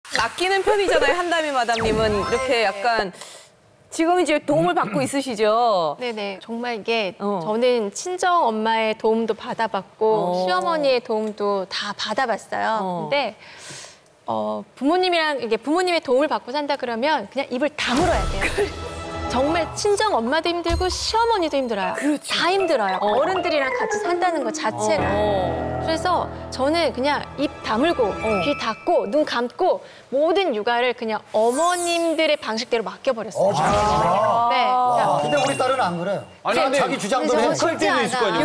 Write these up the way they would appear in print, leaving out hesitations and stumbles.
맡기는 편이잖아요, 한다미 마담님은. 이렇게 약간 지금 이제 도움을 받고 있으시죠? 네네. 정말 이게 저는 친정 엄마의 도움도 받아봤고 시어머니의 도움도 다 받아봤어요. 근데 부모님이랑 이게 부모님의 도움을 받고 산다 그러면 그냥 입을 다물어야 돼요. 정말 친정 엄마도 힘들고 시어머니도 힘들어요. 그렇죠. 다 힘들어요. 어른들이랑 같이 산다는 것 자체가. 그래서 저는 그냥 입 다물고 귀 닫고 눈 감고 모든 육아를 그냥 어머님들의 방식대로 맡겨버렸어요. 네. 근데 우리 딸은 안 그래요. 아니, 자기 주장대로 해. 쉽지 않아.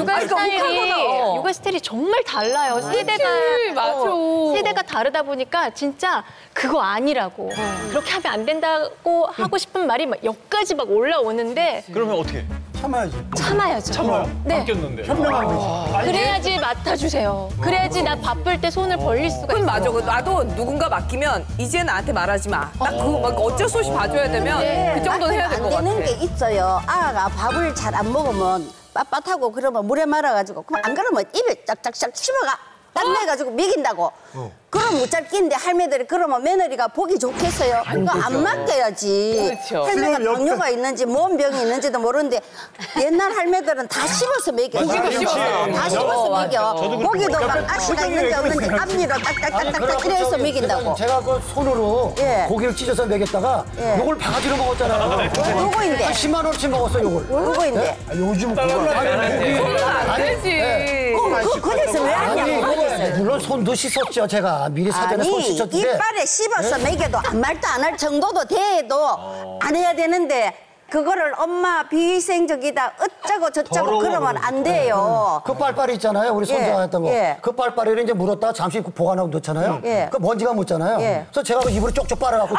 육아 스타일이 정말 달라요. 맞아. 세대가 다르다 보니까 진짜 그거 아니라고 그렇게 하면 안 된다고 하고 싶은 말이 막 여기까지 막 올라오는데 그러면 어떻게 해? 참아야지. 참아야죠. 참아요? 네. 바뀌었는데. 현명한 거지. 그래야지 맡아주세요. 그래야지 나 바쁠 때 손을 벌릴 수가 그건 있어요. 맞아. 나도 누군가 맡기면 이제 나한테 말하지 마. 딱 그거 막 어쩔 수 없이 봐줘야 되면 그 정도는 해야 될 것 같아. 안 되는 게 있어요. 아가 밥을 잘 안 먹으면 빳빳하고 그러면 물에 말아가지고 그럼 안 그러면 입에 짝짝짝 씹어가 딱 내가지고 먹인다고. 그럼 못 잘 끼는데 할매들이 그러면 며느리가 보기 좋겠어요. 그거 안 맡겨야지. 그렇죠. 할매가 당뇨가 있는지 뭔 병이 있는지도 모르는데 옛날 할매들은 다 씹어서 먹여. 다 씹어서 먹여. 고기도 막 아씨가 있는지 없는지 앞니로 딱딱딱딱 이래서 먹인다고. 제가 그 손으로 고기를 찢어서 먹였다가 요걸 바가지로 먹었잖아요. 누구인데? 10만 원어치 먹었어 요걸. 누구인데? 요즘 그거 안 되지. 그래서 왜 하냐고. 물론 손도 씻었죠 제가 미리 사전에 손 아니 씻었는데 이빨에 씹어서 먹여도 안 말도 안 할 정도도 돼도 안 해야 되는데 그거를 엄마 비위생적이다 어쩌고 저쩌고 그러면 안 돼요. 그 빨빨이 있잖아요 우리 손자가 했던 거. 그 빨빨이를 이제 물었다가 잠시 보관하고 놓잖아요. 그 먼지가 묻잖아요. 그래서 제가 그 입으로 쪽쪽 빨아갖고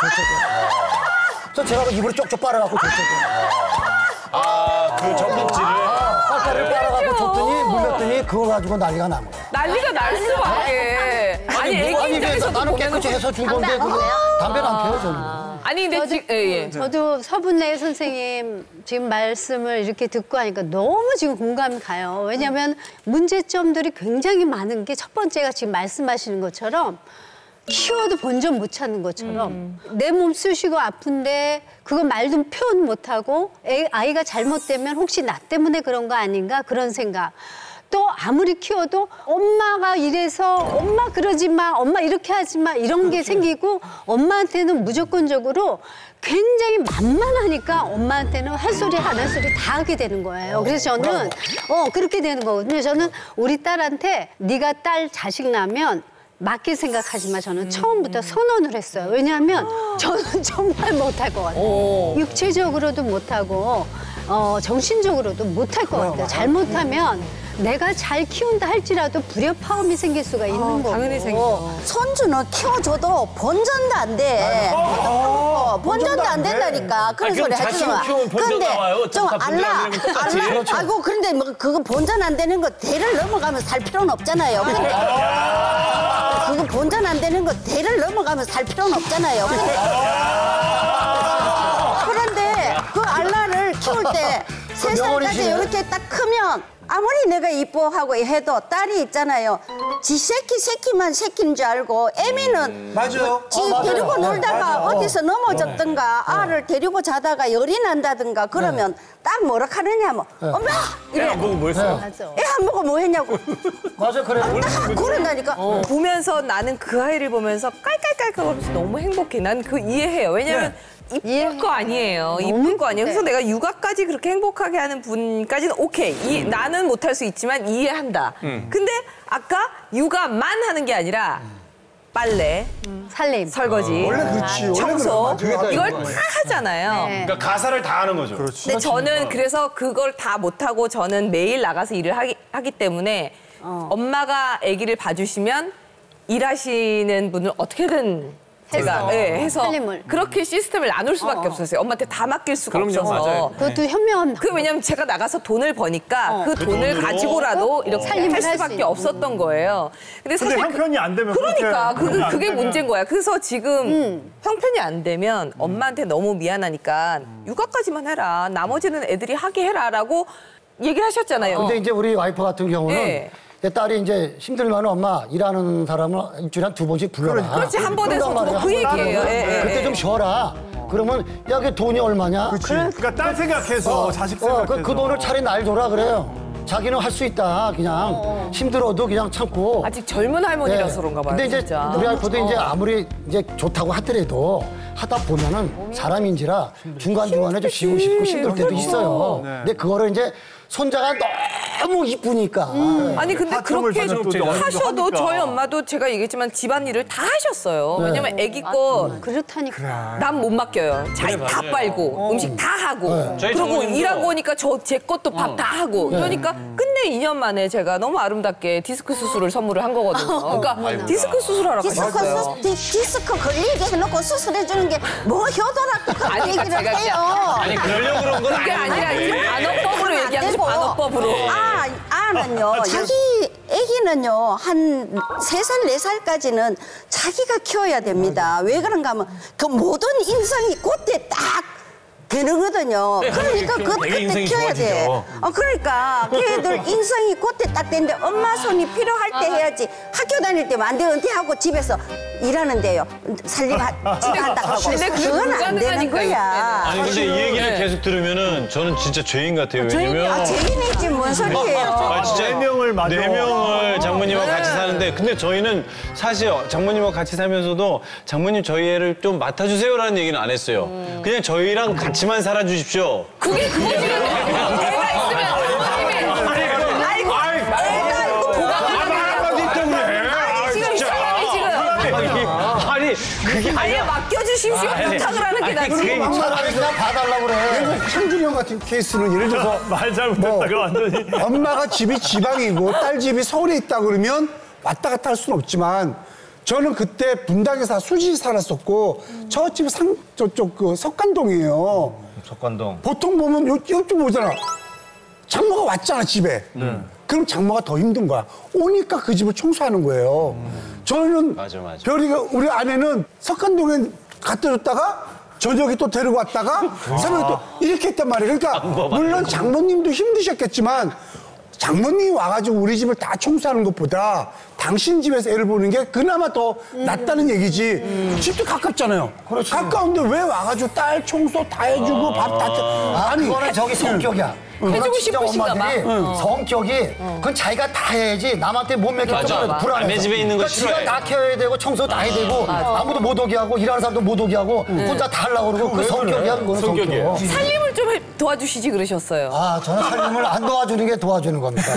그 전복지를. 빨빨이를 빨아갖고 줬더니 물렸더니 그거 가지고 난리가 난 거야. 난리가 날 수밖에. 아니 애기 입장에서도 나는 보면 깨끗이 해서 준 건데 그거 담배는 안 피워요 저는. 아니 근데 지금 저도 서분래 선생님 지금 말씀을 이렇게 듣고 하니까 너무 지금 공감이 가요. 왜냐하면 문제점들이 굉장히 많은 게 첫 번째가 지금 말씀하시는 것처럼 키워도 본전 못 찾는 것처럼 내 몸 쑤시고 아픈데 그거 말도 표현 못하고 아이가 잘못되면 혹시 나 때문에 그런 거 아닌가 그런 생각. 또 아무리 키워도 엄마가 이래서 엄마 그러지 마, 엄마 이렇게 하지 마 이런 게 생기고 엄마한테는 무조건적으로 굉장히 만만하니까 엄마한테는 할 소리 안 할 소리 다 하게 되는 거예요. 그래서 저는 그렇게 되는 거거든요. 저는 우리 딸한테 네가 딸 자식 낳으면 맡길 생각하지 마. 저는 처음부터 선언을 했어요. 왜냐하면 저는 정말 못할 것 같아요. 육체적으로도 못하고 정신적으로도 못할 것 같아요. 잘못하면 내가 잘 키운다 할지라도 불협화음이 생길 수가 있는 거고. 당연히 생겨. 손주는 키워줘도 본전도 안 돼. 본전도 안 된다니까. 그런 소리 하지 마. 근데 좀 알라. 아이고 그런데 뭐 그거 본전 안 되는 거 대를 넘어가면서 살 필요는 없잖아요. 그거 본전 안 되는 거 대를 넘어가면서 살 필요는 없잖아요. 그런데 그 알라를 키울 때 3살까지 이렇게 딱 크면 아무리 내가 이뻐하고 해도 딸이 있잖아요. 지 새끼만 새끼인 줄 알고 애미는 맞아요. 지 데리고 놀다가 어디서 넘어졌던가 알을 데리고 자다가 열이 난다든가 그러면 딱 뭐라 하느냐면 엄마! 이래. 안 보고 뭐 했어요? 애 안 보고 뭐 했냐고. 맞아 그래. 딱 그런다니까. 보면서 나는 그 아이를 보면서 깔깔깔깔거리면서 너무 행복해. 난 그 이해해요. 왜냐면 이쁠 거 아니에요. 이쁠 거 아니에요. 그래서 내가 육아까지 그렇게 행복하게 하는 분까지는 오케이. 나는 못할 수 있지만 이해한다. 근데 아까 육아만 하는 게 아니라 빨래, 살림, 설거지, 원래 그렇지. 청소 원래 이걸 다 하잖아요. 그러니까 가사를 다 하는 거죠. 근데 저는 그래서 그걸 다 못하고 저는 매일 나가서 일을 하기 때문에 엄마가 아기를 봐주시면 일하시는 분을 어떻게든 제가 해서 살림을. 그렇게 시스템을 나눌 수밖에 없었어요. 엄마한테 다 맡길 수가 그럼요, 없어서. 맞아요. 그것도 현명한 그 왜냐면 제가 나가서 돈을 버니까 그 돈을 돈으로? 가지고라도 이렇게 살림을 할 할 수 수밖에 있는. 없었던 거예요. 근데 사실 형편이 안 되면 그러니까 그렇게 그게 문제인 거야. 그래서 지금 형편이 안 되면 엄마한테 너무 미안하니까 육아까지만 해라. 나머지는 애들이 하게 해라라고 얘기를 하셨잖아요. 근데 이제 우리 와이프 같은 경우는 딸이 이제 힘들면 엄마 일하는 사람을 일주일에 한 2번씩 불러라. 그렇지, 한 번에서 그 얘기예요. 그때 좀 쉬어라. 그러면 야, 그 돈이 얼마냐? 그러니까 딸 생각해서 자식 생각해서. 그 돈을 차라리 날 줘라 그래요. 자기는 할 수 있다. 그냥 힘들어도 그냥 참고. 아직 젊은 할머니라서 그런가 봐요. 근데 이제 진짜. 우리 와이프도 이제 아무리 이제 좋다고 하더라도 하다 보면은 사람인지라 중간중간에 좀 쉬고 싶고 힘들 때도 있어요. 근데 그거를 이제 손자가 너무 이쁘니까. 아니 근데 그렇게 하셔도 저희 엄마도 제가 얘기했지만 집안일을 다 하셨어요. 왜냐면 아기 거 그렇다니까. 난 못 맡겨요. 자기 다 빨고 음식 다 하고 그리고 일하고 오니까 제 것도 밥 다 하고 그러니까 끝내 2년 만에 제가 너무 아름답게 디스크 수술을 선물을 한 거거든요. 그러니까 디스크 수술하러 가셨어요. 디스크 걸리게 해놓고 수술해 주는 게 뭐 효도라고 아니, 얘기를 제가 해요. 아니 그러려고 그런 건 그게 아니라 아닌데. 이제 반어법으로 얘기하는 거지, 반어법으로. 아는요, 자기 애기는요, 한 3살, 4살까지는 자기가 키워야 됩니다. 왜 그런가 하면 그 모든 인성이 그때 딱 되는거든요. 그러니까 그때 키워야 돼. 그러니까 걔들 인성이 그때 딱 되는데 엄마 손이 필요할 때 해야지. 학교 다닐 때만 안 돼. 은퇴하고 집에서 일하는데요. 살림 집에 한다고 하고. 근데 그게 그건 안 되는 거야. 아니 근데 이 얘기를 계속 들으면은 저는 진짜 죄인 같아요. 왜냐면 죄인이지 뭔 소리예요. 진짜 4명을 장모님하고 같이 사는데 근데 저희는 사실 장모님하고 같이 살면서도 장모님 저희 애를 좀 맡아주세요라는 얘기는 안 했어요. 그냥 저희랑 같이만 살아주십시오. 그게 그거지. 애가 있으면 부모님이 아이고 애가 있고 보강을 지금 사람이 지금 아니 그게 아예 맡겨주십시오 부탁을 하는 게 낫지. 그냥 봐달라고 그래. 창준이 형 같은 케이스는 예를 들어서 말 잘못했다가 완전히 엄마가 집이 지방이고 딸 집이 서울에 있다 그러면 왔다 갔다 할 수는 없지만 저는 그때 분당에서 수지 살았었고 저 집이 저쪽 그 석관동이에요. 석관동. 보통 보면 요쪽 오잖아. 장모가 왔잖아 집에. 그럼 장모가 더 힘든 거야. 오니까 그 집을 청소하는 거예요. 저는 맞아. 별이가 우리 아내는 석관동에 갖다 줬다가 저녁에 또 데리고 왔다가 새벽에 또 이렇게 했단 말이에요. 그러니까 물론 장모님도 힘드셨겠지만 장모님이 와가지고 우리 집을 다 청소하는 것보다 당신 집에서 애를 보는 게 그나마 더 낫다는 얘기지. 집도 가깝잖아요. 그렇지. 가까운데 왜 와가지고 딸 청소 다 해주고 밥 다 아니 그거는 저기 성격이야. 해주고 싶으신가 봐. 성격이 그건 자기가 다 해야지 남한테 못 맡겨서 불안해. 남의 집에 있는 거 그러니까 싫어해. 지가 다 키워야 되고 청소 다 해야 되고 아무도 못 오게 하고 일하는 사람도 못 오게 하고 혼자 다 하려고 그러고 그 성격이야. 그거는 성격이에요. 성격. 살림을 좀 도와주시지 그러셨어요. 저는 살림을 안 도와주는 게 도와주는 겁니다.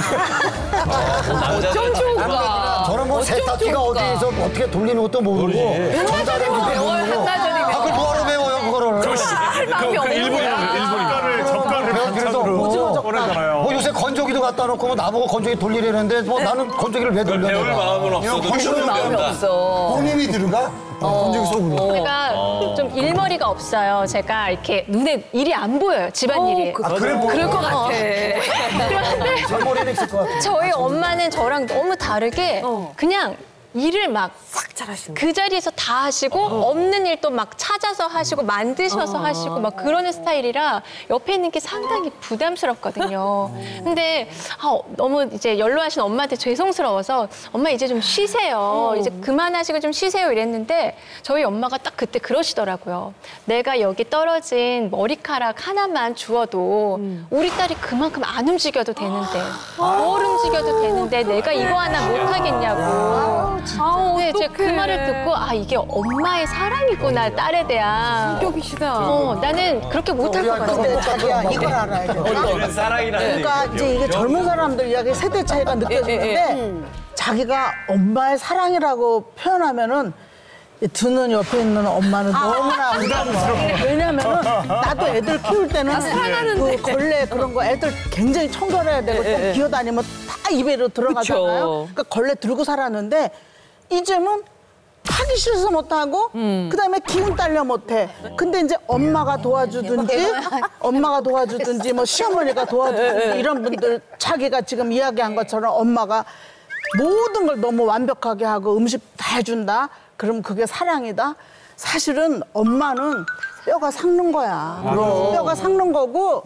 어쩜 좋을까. 저는 뭐 세탁기가 어디서 어떻게 돌리는 것도 모르고 전자레인지도 배워요. 모르고 한 달 전에 그걸 뭐하러 배워요 그거를. 할 마음이 없는 거야. 젓갈을 그래서 보내잖아요. 뭐 요새 건조기도 갖다 놓고 뭐 나보고 건조기 돌리려는데 뭐 나는 건조기를 왜 돌려? 배울 내가. 마음은 없어도 배울 마음이 없어. 본인이 들어가? 건조기 속으로. 제가 좀 일머리가 없어요. 제가 이렇게 눈에 일이 안 보여요. 집안일이. 그래 그럴 것 같아. 그런데 저 머리는 있을 것 같아. 저희 엄마는 저랑 너무 다르게 그냥 일을 막 싹 잘하시는 그 자리에서 다 하시고 없는 일도 막 찾아서 하시고 만드셔서 하시고 막 그러는 스타일이라 옆에 있는 게 상당히 부담스럽거든요. 근데 너무 이제 연로하신 엄마한테 죄송스러워서 엄마 이제 좀 쉬세요. 이제 그만하시고 좀 쉬세요 이랬는데 저희 엄마가 딱 그때 그러시더라고요. 내가 여기 떨어진 머리카락 하나만 주워도 우리 딸이 그만큼 안 움직여도 되는데 뭘 움직여도 되는데 내가 이거 하나 못 하겠냐고. 네, 제가 그 말을 듣고 이게 엄마의 사랑이구나 딸에 대한. 성격이시다. 나는 그렇게 못할 것 같아. 근데 자기야 이걸 알아야 돼. 이런 사랑이라는 그러니까 이제 이게 젊은 사람들 이야기 세대 차이가 느껴지는데 자기가 엄마의 사랑이라고 표현하면은 듣는 옆에 있는 엄마는 너무나 부담스러워. 왜냐면은 나도 애들 키울 때는 그 걸레 그런 거 애들 굉장히 청결해야 되고 좀 기어다니면 다 입에로 들어가잖아요. 그러니까 걸레 들고 살았는데 이제는 하기 싫어서 못하고 그다음에 기운 딸려 못해. 근데 이제 엄마가 도와주든지 뭐 시어머니가 도와주든지 이런 분들 자기가 지금 이야기한 것처럼 엄마가 모든 걸 너무 완벽하게 하고 음식 다 해준다. 그럼 그게 사랑이다? 사실은 엄마는 뼈가 삭는 거야. 뼈가 삭는 거고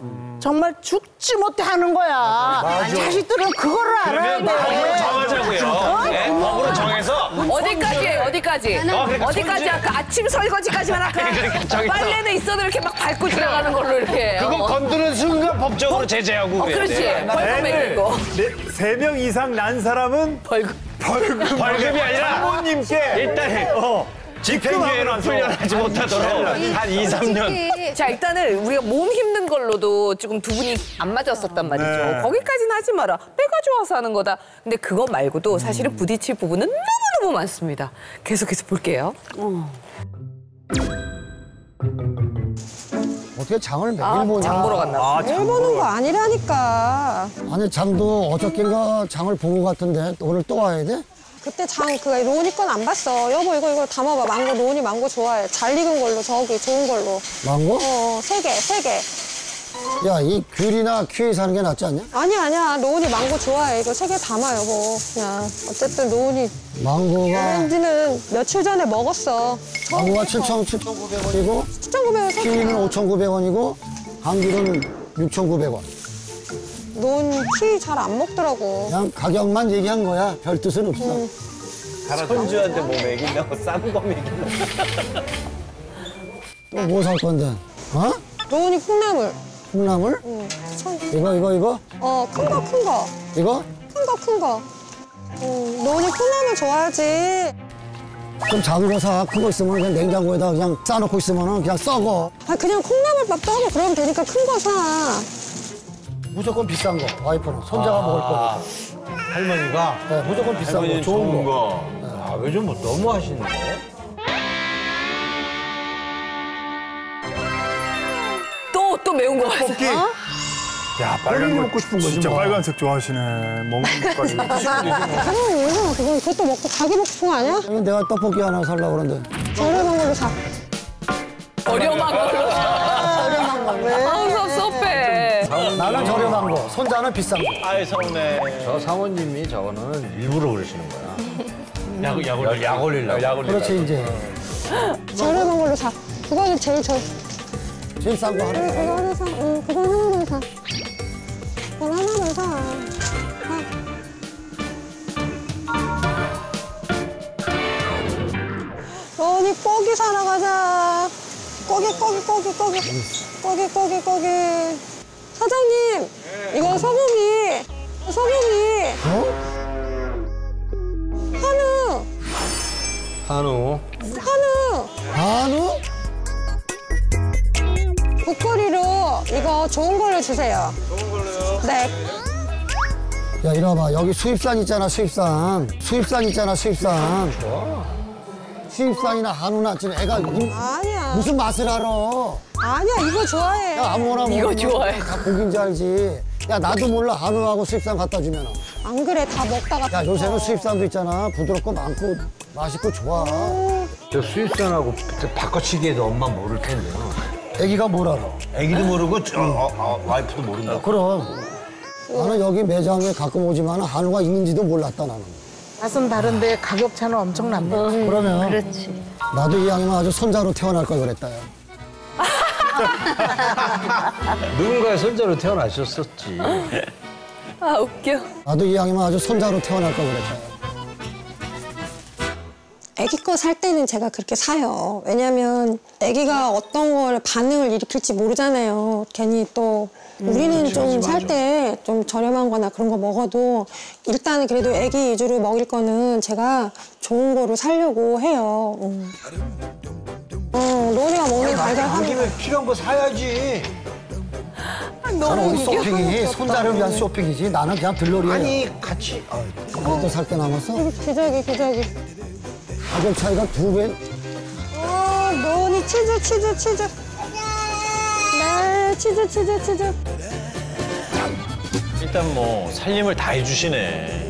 정말 죽지 못해 하는 거야. 자식들은 그거를 알아야 그러면 법으로 돼. 정하자고요. 네, 법으로 정해서 어디까지예요? 어디까지? 그러니까 어디까지 할까? 아침 설거지까지만 할까? 그러니까 저기 있어. 빨래는 있어도 이렇게 막 밟고 지나가는 걸로 이렇게. 그거 건드는 순간 법적으로 제재하고 그래야 그렇지. 돼. 벌금 매기고. 3명 이상 난 사람은 벌금이 아니라 부모님께 일단 집행유예로 풀려나지 못하도록 한 2, 3년. 자, 일단은 우리가 몸 힘든 걸로도 지금 두 분이 안 맞았었단 말이죠. 네. 거기까지는 하지 마라. 내가 좋아서 하는 거다. 근데 그거 말고도 사실은 부딪힐 부분은 너무너무 많습니다. 계속해서 볼게요. 어떻게 장을 매일 보냐. 장 보러 갔나? 매일 보는 거 아니라니까. 아니 장도 어저께인가 장을 본 것 같은데 오늘 또 와야 돼? 그때 그 로운이 건 안 봤어. 여보 이거 담아봐. 망고 로운이 망고 좋아해. 잘 익은 걸로 저기 좋은 걸로. 망고? 3개. 야, 이 귤이나 키위 사는 게 낫지 않냐? 아니야. 로운이 망고 좋아해. 이거 3개 담아 여보. 그냥 어쨌든 로운이 망고가 오렌지는 며칠 전에 먹었어. 망고가 7,900원이고 7,900원 키위는 5,900원이고 감귤은 6,900원. 로운 키위 잘 안 먹더라고. 그냥 가격만 얘기한 거야. 별 뜻은 없어. 손주한테 뭐 먹인다고 싼 거 먹인다고. 또 뭐 살 건데? 어? 로운이 콩나물. 콩나물? 이거? 큰 거. 이거? 큰 거. 로운이 콩나물 좋아하지. 좀 작은 거 사. 큰 거 있으면 그냥 냉장고에다 그냥 싸놓고 있으면 그냥 썩어. 그냥 콩나물밥도 하고 그러면 되니까 큰 거 사. 무조건 비싼 거. 와이프는. 손자가 먹을 거니까. 할머니가 네, 무조건 비싼 거. 할머니는 좋은 거. 아, 요즘 뭐 너무 하시는데? 또 매운 거 맛있어. 떡볶이. 야, 빨간 거 먹고 싶은 거지. 진짜 빨간색 좋아하시네. 먹는 것까지. 그것도 먹고 가게 먹고 싶은 거 아니야? 내가 떡볶이 하나 살려고 그러는데. 저렴한 걸로 사. 저렴한 걸로. 저렴한 거. 왜? 아우, 섭섭해. 나는 저렴한 거. 손자는 비싼 거. 아이 서운해. 저 사모님이 저거는 일부러 그러시는 거야. 약 올리려고. 그렇지, 이제. 저렴한 걸로 사. 그거는 제일 제일 싼 거 하나. 그거 하나 사. 그거 하나만 사. 그거 하나만 사. 로운이 고기 사러 가자. 고기. 사장님, 이거 소고기. 한우. 한우? 국거리로 이거 좋은 걸로 주세요. 좋은 걸로요? 네. 야, 이리 와봐. 여기 수입산 있잖아, 수입산. 수입산이나 한우나 지금 애가 아니야. 무슨 맛을 알아? 아니야, 이거 좋아해. 야, 아무거나 이거 먹으면 좋아해. 다 고기인지 알지. 야, 나도 몰라. 한우하고 수입산 갖다 주면. 안 그래, 다 먹다가. 야, 요새는 수입산도 있잖아. 부드럽고 많고 맛있고 좋아. 저 수입산하고 바꿔치기해도 엄마 모를 텐데요. 애기가 뭘 알아? 애기도 모르고 와이프도 모른다. 그럼. 나는 여기 매장에 가끔 오지만 한우가 있는지도 몰랐다, 나는. 맛은 다른데 가격 차는 엄청납니다. 그러면 그렇지. 나도 이왕이면 아주 손자로 태어날 걸 그랬다, 야. 누군가의 손자로 태어나셨었지. 아, 웃겨. 나도 이왕이면 아주 손자로 태어날 걸 그랬다, 야. 애기 거 살 때는 제가 그렇게 사요. 왜냐면 애기가 어떤 걸 반응을 일으킬지 모르잖아요. 괜히 또 우리는 좀 살 때 좀 저렴한 거나 그런 거 먹어도 일단은 그래도 애기 위주로 먹일 거는 제가 좋은 거로 사려고 해요. 로리가 먹는 달걀 김에 필요한 거 사야지. 나는 우리 쇼핑이 손자를 위한 쇼핑이지. 나는 그냥 들러리야. 아니, 같이. 또 살 게 남았어? 기저귀. 가격 차이가 2배. 로니 치즈. 네, 치즈. 일단 뭐 살림을 다 해주시네.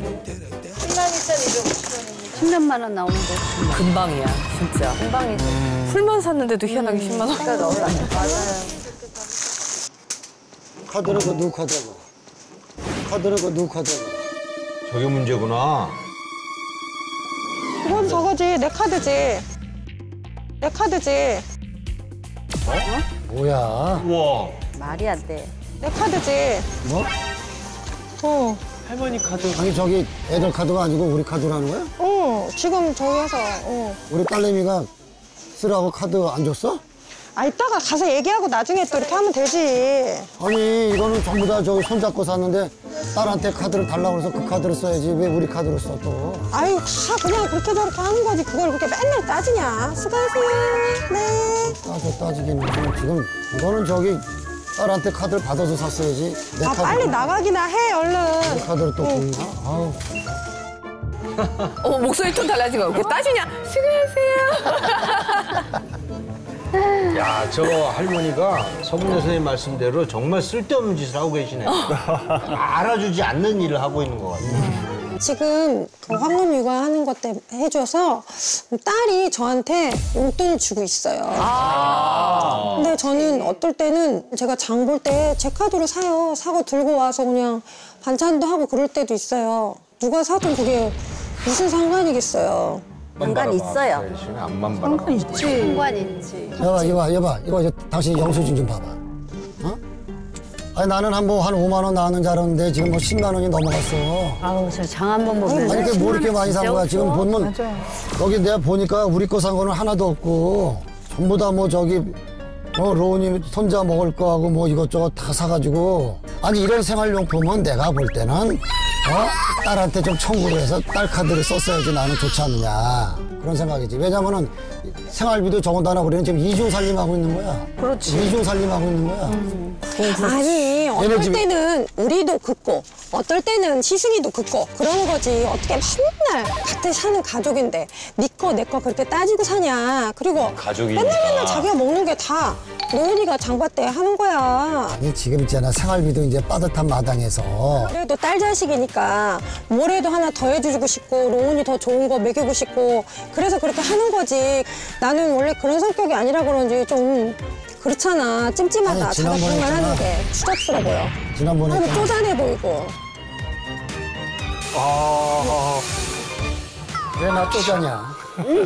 10몇만 원 나오는 거. 금방이야, 진짜. 금방이지. 풀만 샀는데도 희한하게 10만 원. 카드를 그 누구 카드고. 저게 문제구나. 그건 저거지, 내 카드지. 뭐야. 우와. 말이 안 돼. 내 카드지. 뭐? 할머니 카드. 아니 저기 애들 카드가 아니고 우리 카드라는 거야? 지금 저기 해서. 우리 딸내미가 쓰라고 카드 안 줬어? 아, 이따가 가서 얘기하고 나중에 또 이렇게 하면 되지. 아니 이거는 전부 다 저기 손잡고 샀는데 딸한테 카드를 달라고 해서 그 카드를 써야지 왜 우리 카드를 써 또? 아유, 다 그냥 그렇게 저렇게 하는 거지. 그걸 그렇게 맨날 따지냐. 수고하세요. 네. 따지기는 지금 이거는 저기 딸한테 카드를 받아서 샀어야지. 내 카드 빨리 나가기나 해, 얼른. 내 카드를 또 줬나? 아우. 목소리 톤 달라진 거. 이렇게 따지냐? 수고하세요. 야, 저 할머니가 서문여 선생님 말씀대로 정말 쓸데없는 짓을 하고 계시네. 알아주지 않는 일을 하고 있는 것 같아요. 지금 그 황금 육아하는 것 때문에 해줘서 딸이 저한테 용돈을 주고 있어요. 근데 저는 어떨 때는 제가 장 볼 때 제 카드로 사요. 사고 들고 와서 그냥 반찬도 하고 그럴 때도 있어요. 누가 사든 그게 무슨 상관이겠어요. 상관 있어요. 앞만 봐라. 상관 있지. 상관 있지. 여봐. 이거 이제 당신 영수증 좀 봐봐. 어? 아니 나는 한 5만 원 나왔는 줄 알았는데 지금 뭐 10만 원이 넘어갔어. 아우, 저 장 한 번 보면. 아니 이게 뭐 이렇게 많이 산 거야? 지금 보면 여기 내가 보니까 우리 거 산 거는 하나도 없고 전부 다 뭐 저기 로운이 손자 먹을 거하고 뭐 이것저것 다 사가지고 아니 이런 생활용품은 내가 볼 때는 딸한테 좀 청구를 해서 딸 카드를 썼어야지 나는 좋지 않느냐 그런 생각이지. 왜냐면은 생활비도 적어다나 우리는 지금 이중 살림하고 있는 거야. 그렇지. 이중 살림하고 있는 거야. 아니, 어떨 때는 우리도 긋고 어떨 때는 시승이도 긋고 그러는 거지. 어떻게 맨날 같이 사는 가족인데 네 거 내 거 그렇게 따지고 사냐. 그리고 가족이니까. 맨날 자기가 먹는 게 다 로운이가 장봤대 하는 거야. 아니 지금 있잖아 생활비도 이제 빠듯한 마당에서 그래도 딸 자식이니까 뭐래도 하나 더 해주고 싶고 로운이 더 좋은 거 먹이고 싶고 그래서 그렇게 하는 거지. 나는 원래 그런 성격이 아니라 그런지 좀 그렇잖아. 찜찜하다. 아니, 자가 지난번에 그런 말 하는 있잖아. 게 추잡스러워 보여. 지난번에 그리고 쪼잔해 보이고. 왜 나 쪼잔이야?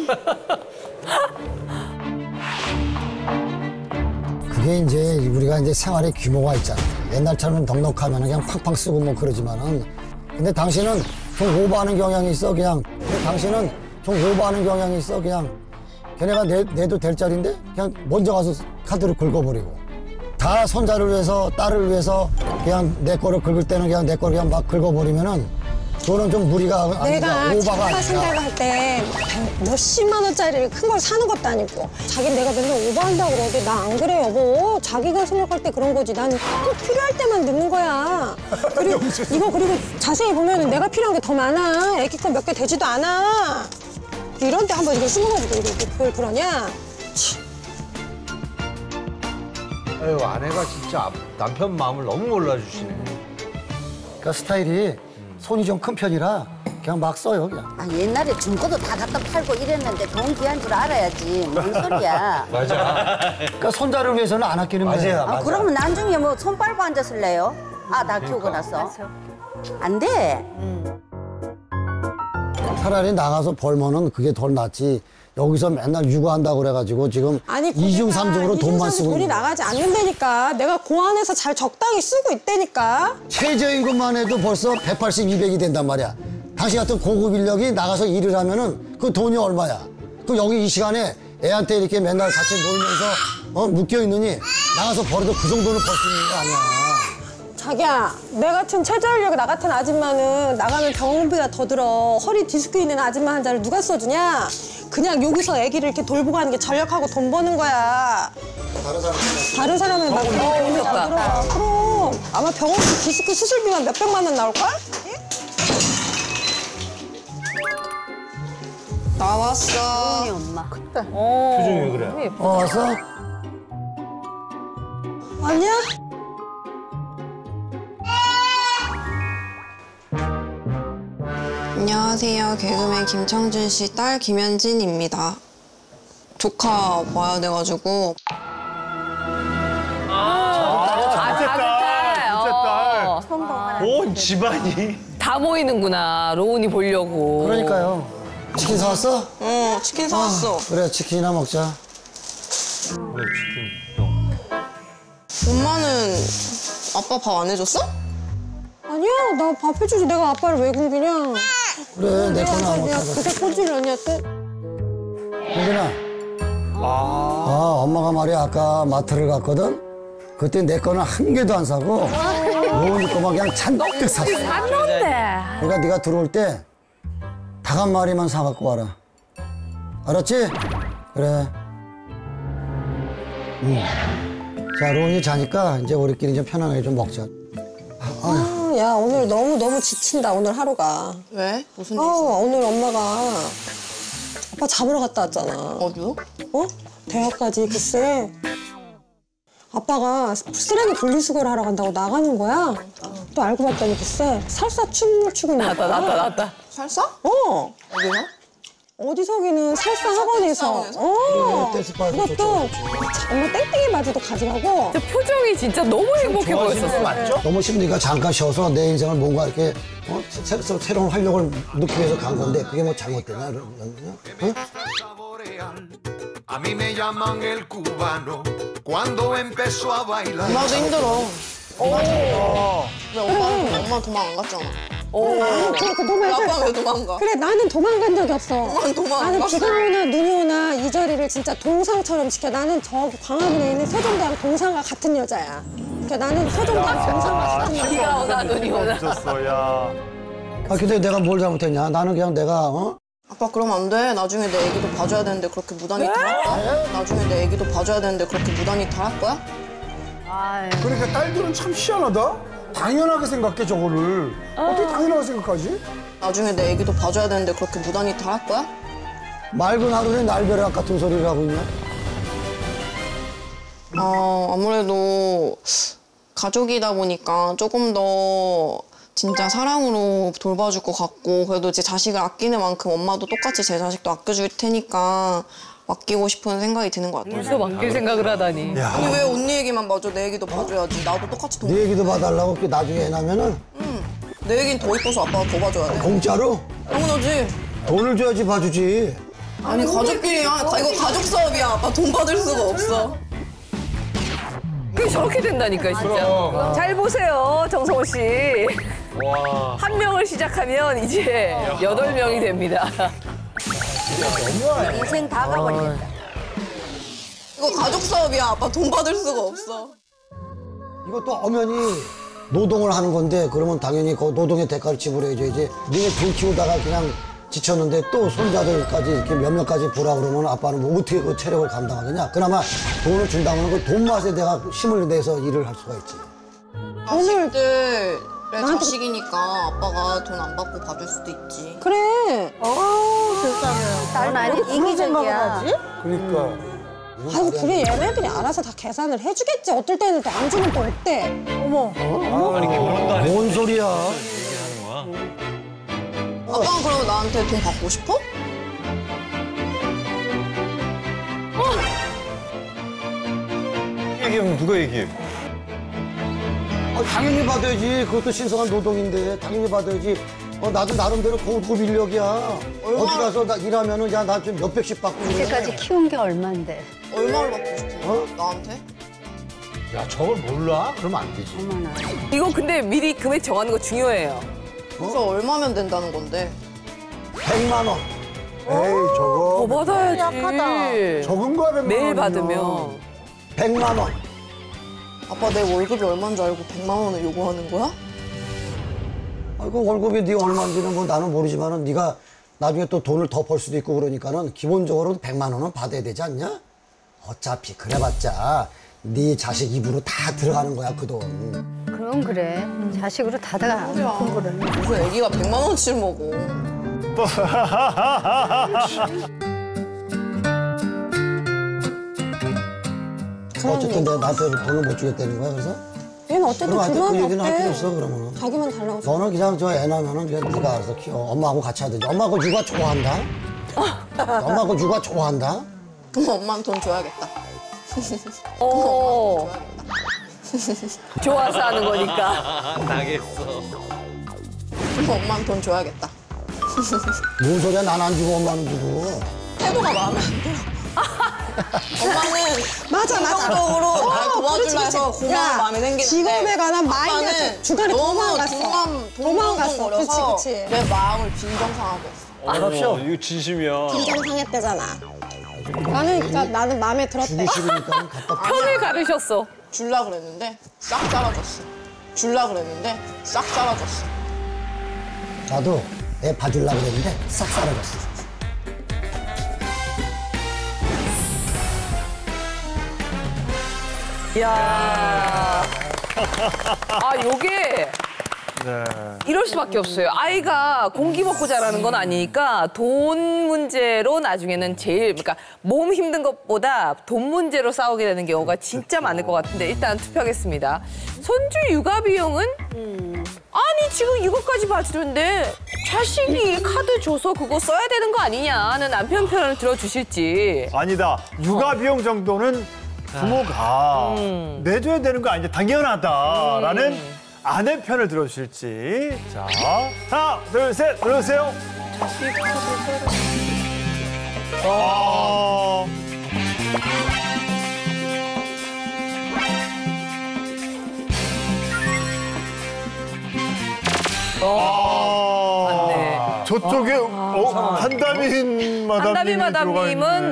그게 이제 우리가 이제 생활의 규모가 있잖아. 옛날처럼 넉넉하면 그냥 팡팡 쓰고 뭐 그러지만은 근데 당신은 좀 오버하는 경향이 있어 그냥. 근데 당신은 좀 오버하는 경향이 있어 그냥. 걔네가 내도 될 자리인데 그냥 먼저 가서 카드를 긁어버리고 다 손자를 위해서 딸을 위해서 그냥 내 거를 긁을 때는 그냥 내 거를 그냥 막 긁어버리면은 그거는 좀 무리가 아니라 내가 오바가 장가 아니라. 생각을 할 때 몇십만 원짜리를 큰 걸 사는 것도 아니고 자기 내가 맨날 오버한다고 그러는데 나 안 그래 여보. 자기가 생각할 때 그런 거지. 나는 꼭 필요할 때만 넣는 거야. 그리고 이거 그리고 자세히 보면 내가 필요한 게 더 많아. 애기 거 몇 개 되지도 않아. 이런 때 한번 이거 숨어가지고 이렇게 그걸 그러냐? 아유, 아내가 진짜 남편 마음을 너무 몰라주시네. 그러니까 스타일이 손이 좀 큰 편이라 그냥 막 써요 그냥. 아, 옛날에 중고도 다 갖다 팔고 이랬는데 돈 귀한 줄 알아야지. 뭔 소리야. 맞아. 그러니까 손자를 위해서는 안 아끼는 거예요. 아, 그러면 나중에 뭐 손 빨고 앉았을래요? 아, 나 키우고 나서. 안 돼. 차라리 나가서 벌면은 그게 덜 낫지. 여기서 맨날 육아한다고 그래가지고 지금 아니 이중 삼중으로 돈만 쓰고 돈이 있는 거야. 나가지 않는다니까. 내가 고안해서 잘 적당히 쓰고 있다니까. 최저임금만 해도 벌써 180, 200이 된단 말이야. 당신 같은 고급 인력이 나가서 일을 하면은 그 돈이 얼마야? 그 여기 이 시간에 애한테 이렇게 맨날 같이 놀면서 묶여 있느니 나가서 벌어도 그 정도는 벌 수 있는 거 아니야. 자기야, 내 같은 최저인력이 나 같은 아줌마는 나가면 병원비가 더 들어. 허리 디스크 있는 아줌마 한 자를 누가 써주냐? 그냥 여기서 아기를 이렇게 돌보고 하는 게 전력하고 돈 버는 거야. 다른 사람은 막 돈이 더 들어. 그럼 아마 병원비 디스크 수술비만 몇백만 원 나올걸? 나왔어. 우리 엄마. 표정이 왜 그래? 왔어? 왔냐? 안녕하세요. 개그맨 김청준 씨 딸 김현진입니다. 조카 봐야 돼가지고. 온 집안이 다 모이는구나. 로운이 보려고. 그러니까요. 치킨 사왔어? 응, 치킨 사왔어. 그래, 치킨이나 먹자. 왜 치킨 좀. 엄마는 아빠 밥 안 해줬어? 아니야, 나 밥 해주지. 내가 아빠를 왜 굶기냐. 그래, 내 거는 안 내가 먹다가. 그새 꼴찌를 했냐, 또. 현진아. 엄마가 말이야, 아까 마트를 갔거든? 그때 내 거는 한 개도 안 사고, 로운이 거만 그냥 잔뜩 샀어. 그러니까 네가 들어올 때 닭 한 마리만 사갖고 와라. 알았지? 그래. 자, 로운이 자니까 이제 우리끼리 좀 편안하게 좀 먹자. 야, 오늘 너무 지친다, 오늘 하루가. 왜? 무슨 일 있어? 오늘 엄마가 아빠 잡으러 갔다 왔잖아. 어디요? 대학까지 글쎄. 아빠가 쓰레기 분리수거를 하러 간다고 나가는 거야. 또 알고 봤더니 글쎄 살사 춤을 추고 있는 거야. 나왔다. 살사? 어디서? 어디서기는 살사 학원에서. 그것도 엄마 땡땡이 바지도 가져가고. 표정이 진짜 너무 행복해 보였었어. 맞죠? 너무 심리가 잠깐 쉬어서 내 인생을 뭔가 이렇게 새로운 활력을 넣기 위해서 간 건데 그게 뭐 잘못되냐? 응? A mí me llaman el cubano cuando empezó a bailar. 엄마도 힘들어. 왜 엄마 도망 안 갔잖아. 그러니까 너무 아빠는 왜 도망가? 그래, 나는 도망간 적이 없어. 엄마는 도망 안 나는 갔어. 비가 오나 눈이 오나 이 자리를 진짜 동상처럼 지켜. 나는 저 광화문에 있는 세종대왕 동상과 같은 여자야. 그러니까 나는 세종대왕 동상과 같은 여자야. 비가 오나 눈이 오나. 미쳤어, 야. 근데 내가 뭘 잘못했냐? 나는 그냥 내가 아빠 그러면 안 돼. 나중에 내 애기도 봐줘야 되는데 그렇게 무단히 다 할 거야? 나중에 내 애기도 봐줘야 되는데 그렇게 무단히 다 할 거야? 그러니까 딸들은 참 희한하다. 당연하게 생각해 저거를. 어떻게 당연하게 생각하지? 나중에 내 애기도 봐줘야 되는데 그렇게 무단히 다 할 거야? 맑은 하루에 날벼락 같은 소리를 하고 있냐? 아무래도 가족이다 보니까 조금 더 진짜 사랑으로 돌봐줄 것 같고 그래도 제 자식을 아끼는 만큼 엄마도 똑같이 제 자식도 아껴줄 테니까 맡기고 싶은 생각이 드는 것 같아요. 벌써 맡길 생각을 하다니. 아니 왜 언니 얘기만 봐줘? 내 얘기도 봐줘야지. 나도 똑같이 네 얘기도 봐달라고 나중에 애 낳으면은 내 얘기는 더 이뻐서 아빠가 더 봐줘야 돼. 공짜로? 당연하지. 돈을 줘야지 봐주지. 아니 가족끼리야. 이거 가족 사업이야. 아빠 돈 받을 수가 없어. 그게 저렇게 된다니까 진짜. 잘 보세요, 정성호 씨. 한 명을 시작하면 이제 8명이 됩니다. 인생 다 가버리겠다. 이거 가족 사업이야. 아빠 돈 받을 수가 없어. 이것도 엄연히 노동을 하는 건데 그러면 당연히 그 노동의 대가를 지불해줘야지. 니네 둘 키우다가 그냥 지쳤는데 또 손자들까지 이렇게 몇 명까지 보라 그러면 아빠는 뭐 어떻게 그 체력을 감당하겠냐. 그나마 돈을 준다면 그 돈 맛에 내가 힘을 내서 일을 할 수가 있지. 자식들의 자식이니까 아빠가 돈 안 받고 봐줄 수도 있지. 그래. 세상에. 딸 많이 이기적이야. 그러니까. 아유, 그래, 얘네들이 알아서 다 계산을 해주겠지. 어떨 때는 또 안 주면 또 어때? 어머. 아니 결혼도 안 뭔 소리야. 아빠는 그러면 나한테 돈 받고 싶어? 얘기하면 누가 얘기해? 당연히 받아야지. 그것도 신성한 노동인데 당연히 받아야지. 나도 나름대로 고급 인력이야. 어디 가서 나 일하면은 야 나 좀 몇백씩 받고 그래. 이제까지 키운 게 얼만데. 얼마를 받고 싶어? 나한테? 야, 저걸 몰라? 그러면 안 되지. 얼마나. 이거 근데 미리 금액 정하는 거 중요해요. 그래서 얼마면 된다는 건데? 100만 원. 에이 저거. 더 받아야지. 약하다. 적은 거야 100만 매일 원이면. 받으면. 100만 원. 아빠 내 월급이 얼마인 줄 알고 100만 원을 요구하는 거야? 그 월급이 네 얼마인지는 뭐 나는 모르지만은 네가 나중에 또 돈을 더 벌 수도 있고 그러니까는 기본적으로 100만 원은 받아야 되지 않냐? 어차피 그래봤자 네 자식 입으로 다 들어가는 거야 그 돈. 그럼 그래. 자식으로 다다가 공부를. 무슨 애기가 100만 원치를 먹어. 어쨌든 내가 나한테 돈을 못 주겠다는 거야 그래서? 얘는 어쨌든 그럼 줄 그 마음이 얘기는 할 필요 없대. 없어 그러면은. 자기만 달라고. 너는 그냥 저 애 낳으면은 그냥 네가 알아서 키워. 엄마하고 같이 하든지. 엄마 그 육아 좋아한다? 엄마 그 육아 좋아한다? 그럼 엄마는 돈 줘야겠다. 오. 좋아서 하는 거니까. 나겠어. 그럼 엄마는 돈 줘야겠다. 뭔 소리야 난 안 주고 엄마는 주고. 태도가 마음에 안 들어. 엄마는 맞아. 긍정적으로 날 도와줄라 그렇지. 해서 고마운 마음이 생기는데 직업에 관한 마인드가 아빠는 중간에 도망갔어. 도망갔어. 그치. 내 마음을 빈정상하게 했어. 이거 진심이야. 긴장상했대잖아. 나는 마음에 들었대. 주기 싫으니까 갖다 편을 가르셨어. 줄라 그랬는데 싹 사라졌어. 줄라 그랬는데 싹 사라졌어. 나도 애 봐주려고 그랬는데 싹 사라졌어. 이야. 요게 이럴 수밖에 없어요. 아이가 공기 먹고 자라는 건 아니니까 돈 문제로 나중에는 그러니까 몸 힘든 것보다 돈 문제로 싸우게 되는 경우가 진짜 많을 것 같은데 일단 투표하겠습니다. 손주 육아 비용은? 아니 지금 이것까지 봐주는데 자식이 카드 줘서 그거 써야 되는 거 아니냐 하는 남편 편을 들어주실지. 아니다. 육아 비용 정도는 부모가 내줘야 되는 거 아니냐. 당연하다라는 아내 편을 들어주실지. 자, 하나, 둘, 셋, 눌러주세요. 맞네. 저쪽에 한다민 마담님은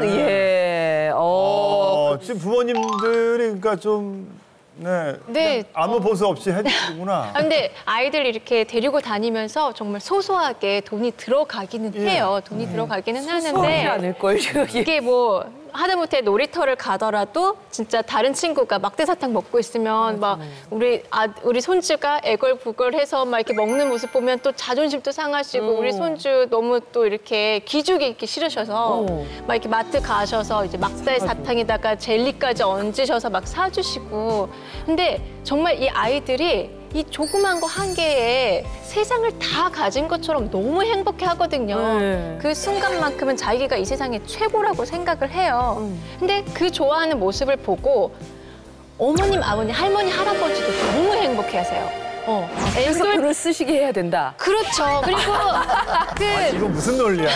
지금 부모님들이 그러니까 좀 네. 아무 보수 없이 해주는구나. 근데 아이들 이렇게 데리고 다니면서 정말 소소하게 돈이 들어가기는 해요. 돈이 들어가기는 소소하지 하는데 않을걸, 이게 뭐 하다못해 놀이터를 가더라도 진짜 다른 친구가 막대사탕 먹고 있으면 막 우리 손주가 애걸부걸해서 막 이렇게 먹는 모습 보면 또 자존심도 상하시고 우리 손주 너무 또 이렇게 기죽이 있기 싫으셔서 막 이렇게 마트 가셔서 이제 막대사탕에다가 젤리까지 얹으셔서 막 사주시고. 근데 정말 이 아이들이 이 조그만 거 한 개에 세상을 다 가진 것처럼 너무 행복해 하거든요. 그 순간만큼은 자기가 이 세상의 최고라고 생각을 해요. 근데 그 좋아하는 모습을 보고 어머님, 아버님, 할머니, 할아버지도 너무 행복해 하세요. 그래서 글을 쓰시게 해야 된다. 그렇죠. 그리고 이거 무슨 논리야?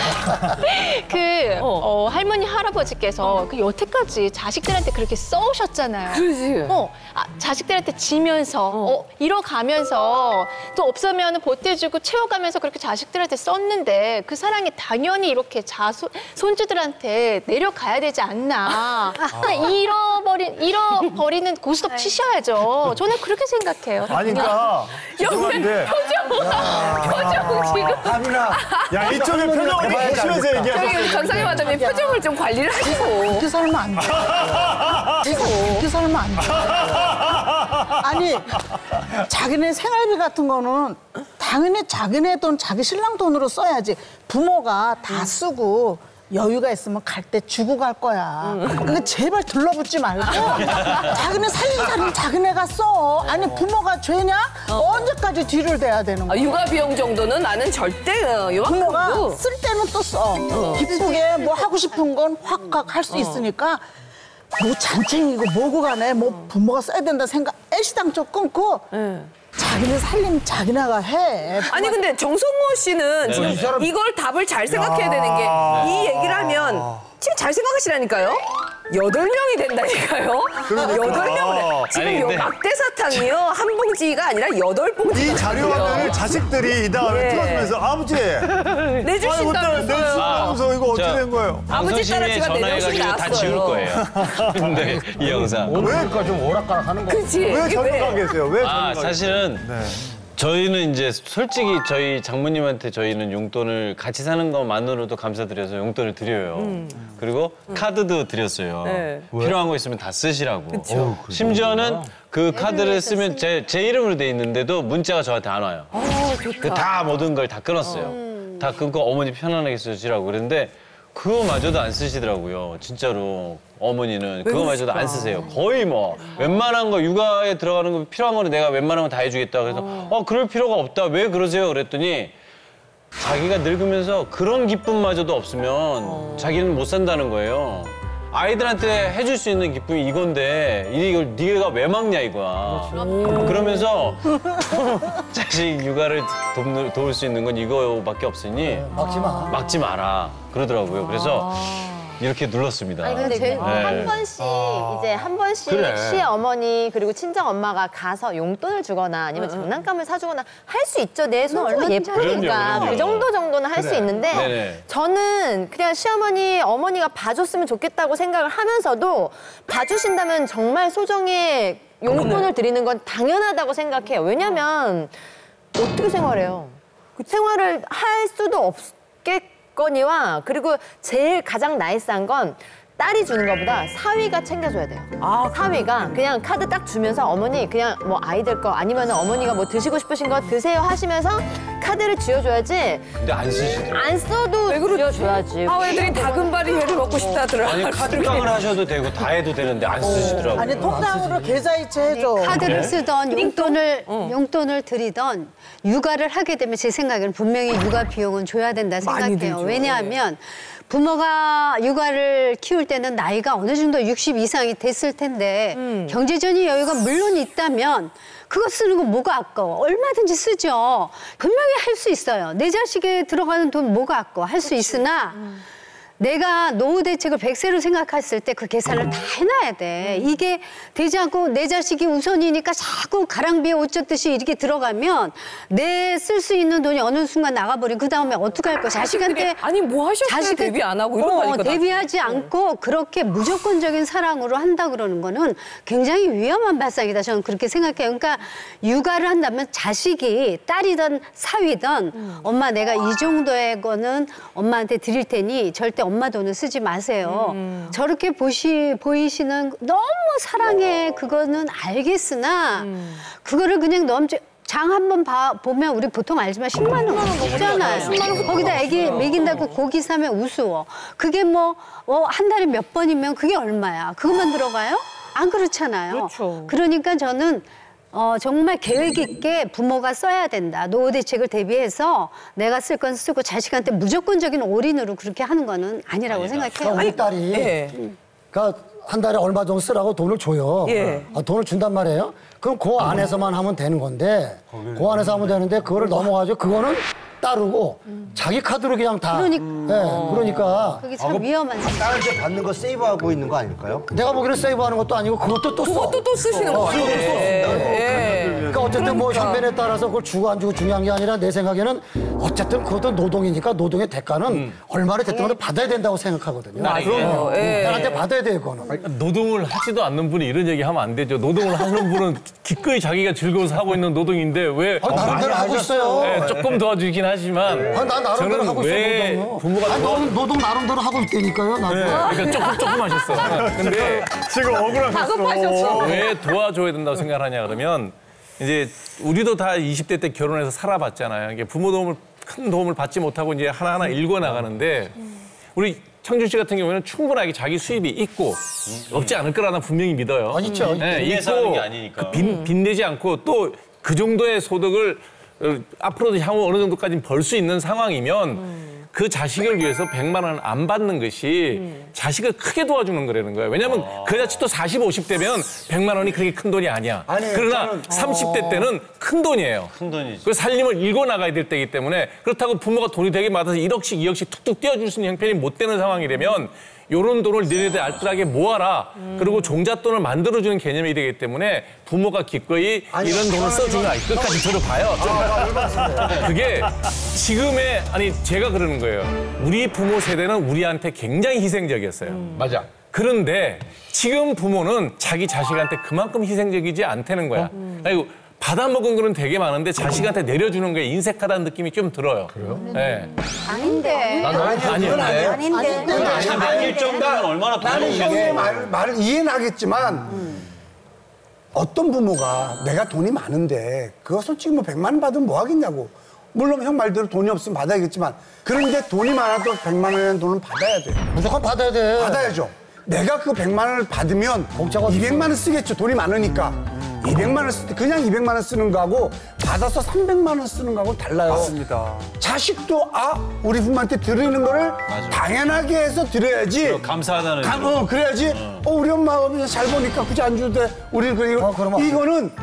할머니, 할아버지께서 여태까지 자식들한테 그렇게 써오셨잖아요. 그렇지. 자식들한테 지면서, 잃어가면서, 또 없으면 보태주고 채워가면서 그렇게 자식들한테 썼는데 그 사랑이 당연히 이렇게 손주들한테 내려가야 되지 않나. 잃어버리는 고스톱 치셔야죠. 저는 그렇게 생각해요. 아니, 그러니까. 죄송한데. 표정 지금. 다민아. 야, 이쪽에 표정을 보시면서 얘기하세요. 전상희 마담님 표정을 좀 관리를 하시고. 이렇게 살면 안 돼. 이렇게 살면 안 돼. 아니, 자기네 생활비 같은 거는 당연히 자기네 돈, 자기 신랑 돈으로 써야지. 부모가 다 쓰고 여유가 있으면 갈 때 주고 갈 거야. 그러니까 제발 들러붙지 말고 자기네 살림 살림 자기네가 써. 아니 부모가 죄냐? 언제까지 뒤를 대야 되는 거야? 육아 비용 정도는 나는 절대 부모가 쓸 때는 또 써. 기쁘게 뭐 하고 싶은 건 확 할 수 있으니까 뭐 잔챙이고 뭐고 간에 뭐 부모가 써야 된다 생각 애시당초 끊고 자기네 살림 자기네가 해. 아니 근데 정성모 씨는 지금 이걸 답을 잘 생각해야 되는 게 이 얘기를 하면 지금 잘 생각하시라니까요. 8명이 된다니까요. 8명을 지금 막대사탕이요. 한 봉지가 아니라 8봉지. 이 자료화면을 자식들이 이 다음에 틀어주면서 아버지 내주신다면서요. 이거 어떻게 된 거예요? 아버지 따라 제가 전화해가지고 다 지울 거예요. 근데 이 영상. 그러니까 좀 오락가락하는 거. 그치. 왜 전문가 계세요? 왜 전문가 사실은 저희는 이제 솔직히 저희 장모님한테 저희는 용돈을 같이 사는 것만으로도 감사드려서 용돈을 드려요. 그리고 카드도 드렸어요. 필요한 거 있으면 다 쓰시라고. 심지어는 그 카드를 쓰면 제 이름으로 돼 있는데도 문자가 저한테 안 와요. 다 모든 걸 다 끊었어요. 다 끊고 어머니 편안하게 쓰시라고 그랬는데 그거마저도 안 쓰시더라고요. 진짜로. 어머니는 그거마저도 안 쓰세요. 거의 뭐 웬만한 거 육아에 들어가는 거 필요한 거는 내가 웬만한 거 다 해주겠다. 그래서 그럴 필요가 없다. 왜 그러세요? 그랬더니 자기가 늙으면서 그런 기쁨마저도 없으면 자기는 못 산다는 거예요. 아이들한테 해줄 수 있는 기쁨이 이건데 이걸 네가 왜 막냐 이거야. 그러면서 자식 육아를 도울 수 있는 건 이거밖에 없으니 막지 마. 막지 마라 그러더라고요. 그래서 이렇게 눌렀습니다. 아니 근데 한 번씩 이제 한 번씩 그래. 시어머니 그리고 친정 엄마가 가서 용돈을 주거나 아니면 장난감을 사주거나 할 수 있죠. 내 손주가 예쁘니까 그럼요. 그 정도는 할 수 있는데 네네. 저는 그냥 시어머니 어머니가 봐줬으면 좋겠다고 생각을 하면서도 봐주신다면 정말 소정의 용돈을 드리는 건 당연하다고 생각해요. 왜냐면 어떻게 생활해요? 그 생활을 할 수도 없겠거니와 그리고 제일 가장 나이스한 건 딸이 주는 것보다 사위가 챙겨줘야 돼요. 사위가 그냥 카드 딱 주면서 어머니 그냥 뭐 아이들 거 아니면 어머니가 뭐 드시고 싶으신 거 드세요 하시면서 카드를 쥐어줘야지. 근데 안 쓰시더라고요. 안 써도 쥐어줘야지. 사회들이 다금바리 회를 먹고 싶다더라. 아니 카드깡을 하셔도 되고 다 해도 되는데 안 쓰시더라고요. 아니 통장으로 계좌이체 해줘. 카드를 쓰던 용돈을 드리던 육아를 하게 되면 제 생각에는 분명히 육아 비용은 줘야 된다 생각해요. 왜냐하면 부모가 육아를 키울 때는 나이가 어느 정도 60 이상이 됐을 텐데 경제적인 여유가 물론 있다면 그거 쓰는 거 뭐가 아까워. 얼마든지 쓰죠. 분명히 할 수 있어요. 내 자식에 들어가는 돈 뭐가 아까워. 할 수 있으나 내가 노후 대책을 100세로 생각했을 때 그 계산을 다 해놔야 돼. 이게 되지 않고 내 자식이 우선이니까 자꾸 가랑비에 옷 젖듯이 이렇게 들어가면 내 쓸 수 있는 돈이 어느 순간 나가버리고 그다음에 어떻게 할 거야. 자식한테. 아니 뭐 하셨어요? 대비 안 하고 이런다니까. 대비하지 않고 그렇게 무조건적인 사랑으로 한다 그러는 거는 굉장히 위험한 발상이다. 저는 그렇게 생각해요. 그러니까 육아를 한다면 자식이 딸이든 사위든 엄마 내가 이 정도의 거는 엄마한테 드릴 테니 절대 엄마 돈을 쓰지 마세요. 저렇게 보이시는 너무 사랑해 그거는 알겠으나 그거를 그냥 장 한 번 보면 우리 보통 알지만 10만 원 먹잖아요. 10만 원 거기다 애기 먹인다고 고기 사면 우스워. 그게 한 달에 몇 번이면 그게 얼마야. 그것만 들어가요? 안 그렇잖아요. 그렇죠. 그러니까 저는 정말 계획 있게 부모가 써야 된다. 노후 대책을 대비해서 내가 쓸 건 쓰고 자식한테 무조건적인 올인으로 그렇게 하는 거는 아니라고 생각해요. 우리 딸이 그러니까 한 달에 얼마 정도 쓰라고 돈을 줘요. 돈을 준단 말이에요. 그럼 그 안에서만 하면 되는 건데 그 안에서 하면 되는데 그거를 넘어가지고 그거는 따르고 자기 카드로 그냥 다. 그러니까. 그게 참 위험한 생각. 딸한테 받는 거 세이브하고 있는 거 아닐까요? 내가 보기에는 세이브하는 것도 아니고 그것도 또 써. 그것도 또 쓰시는 거예요. 그러니까 어쨌든 뭐 형편에 따라서 그걸 주고 안 주고 중요한 게 아니라 내 생각에는 어쨌든 그것도 노동이니까 노동의 대가는 얼마나 됐든 간에 받아야 된다고 생각하거든요. 그럼요. 딸한테 받아야 돼요, 그거는. 노동을 하지도 않는 분이 이런 얘기 하면 안 되죠. 노동을 하는 분은 기꺼이 자기가 즐거워서 하고 있는 노동인데 왜 나름대로 하고 있어요. 조금 도와주긴 하지만 난 나름대로 하고 있어요, 부모가 노동 나름대로 하고 있다니까요, 나도. 그러니까 조금 하셨어. 근데 지금 억울하셨어. 왜 도와줘야 된다고 생각하냐 그러면 이제 우리도 다 20대 때 결혼해서 살아봤잖아요. 이게 부모 도움을 큰 도움을 받지 못하고 이제 하나하나 읽어 나가는데 우리 창준 씨 같은 경우에는 충분하게 자기 수입이 있고 없지 않을 거라나 분명히 믿어요. 있죠. 빚내서 하는 게 아니니까. 빚내지 않고 또 그 정도의 소득을 앞으로도 향후 어느 정도까지 벌 수 있는 상황이면 그 자식을 위해서 100만 원을 안 받는 것이 자식을 크게 도와주는 거라는 거예요. 왜냐하면 그 자식도 40, 50대면 100만 원이 그렇게 큰 돈이 아니야. 그러나 30대 때는 큰 돈이에요. 큰 돈이지. 그 살림을 일궈 나가야 될 때이기 때문에 그렇다고 부모가 돈이 되게 많아서 1억씩, 2억씩 툭툭 떼어줄 수 있는 형편이 못 되는 상황이라면 이런 돈을 너네들 알뜰하게 모아라. 그리고 종잣돈을 만들어주는 개념이 되기 때문에 부모가 기꺼이 이런 돈을 써주면 끝까지 들어봐요. 그게 지금의 제가 그러는 거예요. 우리 부모 세대는 우리한테 굉장히 희생적이었어요. 맞아. 그런데 지금 부모는 자기 자식한테 그만큼 희생적이지 않다는 거야. 아이고, 받아먹은 거는 되게 많은데 자식한테 내려주는 게 인색하다는 느낌이 좀 들어요. 그래요? 네. 아닌데. 아닌데. 자기 정도는 얼마나 나는 형의 말을 이해는 하겠지만 어떤 부모가 내가 돈이 많은데 그거 솔직히 뭐 100만 원 받으면 뭐 하겠냐고. 물론 형 말대로 돈이 없으면 받아야겠지만 그런데 돈이 많아도 100만 원이라는 돈은 받아야 돼. 무조건 받아야 돼. 받아야죠. 내가 그 100만 원을 받으면 200만 원 쓰겠죠. 돈이 많으니까. 200만 원 쓸 때 그냥 200만 원 쓰는 거하고 받아서 300만 원 쓰는 거하고 달라요. 맞습니다. 자식도 우리 부모한테 드리는 거를 당연하게 해서 드려야지. 감사하다는 그래야지. 우리 엄마가 잘 보니까 그저 안 주도 돼. 우리는 이거는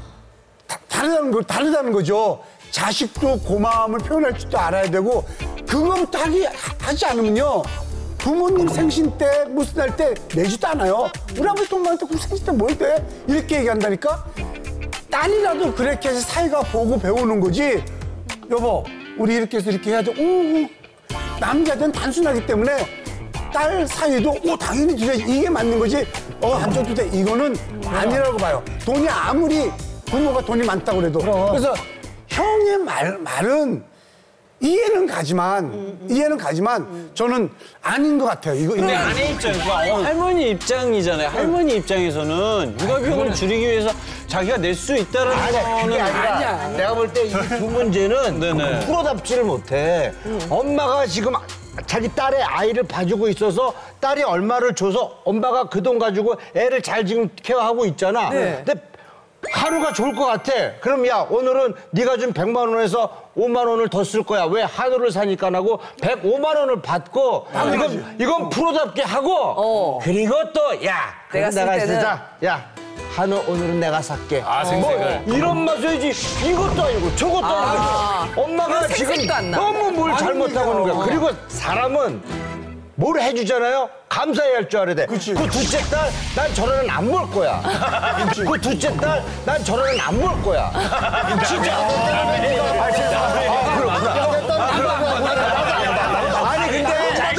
다르다는 거죠. 자식도 고마움을 표현할 줄도 알아야 되고 그거부터 하지 않으면요. 부모님 생신 때 무슨 날 때 내지도 않아요. 우리 아버지 동생한테 그 생신 때 뭘 돼? 이렇게 얘기한다니까. 딸이라도 그렇게 해서 사이가 보고 배우는 거지. 여보, 우리 이렇게 해서 이렇게 해야죠. 오, 남자들은 단순하기 때문에 딸 사이도 당연히 줘야지. 이게 맞는 거지. 안 줘도 돼. 이거는 아니라고 봐요. 돈이 아무리 부모가 돈이 많다고 그래도. 그래서 형의 말은 이해는 가지만 저는 아닌 것 같아요. 이거. 근데 아내 입장, 할머니 입장이잖아요. 할머니 입장에서는 육아 비용을 줄이기 위해서 자기가 낼 수 있다는 거는 그게 아니라 내가 볼 때 이 두 문제는 풀어답지를 못해. 엄마가 지금 자기 딸의 아이를 봐주고 있어서 딸이 얼마를 줘서 엄마가 그 돈 가지고 애를 잘 지금 케어하고 있잖아. 근데 하루가 좋을 것 같아. 그럼 야, 오늘은 네가 준 100만 원에서 5만 원을 더 쓸 거야. 왜? 한우를 사니까 하고 105만 원을 받고 이건 프로답게 하고 그리고 또 야, 내가 쓰자. 야, 한우 오늘은 내가 살게. 생색을. 이런 맛이지. 이것도 아니고 저것도 아니고. 엄마가 지금 너무 뭘 잘못하고 있는 거야. 그리고 사람은 뭘 해주잖아요? 감사해야 할 줄 알아야 돼. 그 둘째 딸, 난 저런 애는 안 볼 거야. 그 둘째 딸, 난 저런 애는 안 볼 거야. 진짜. 아니, 근데.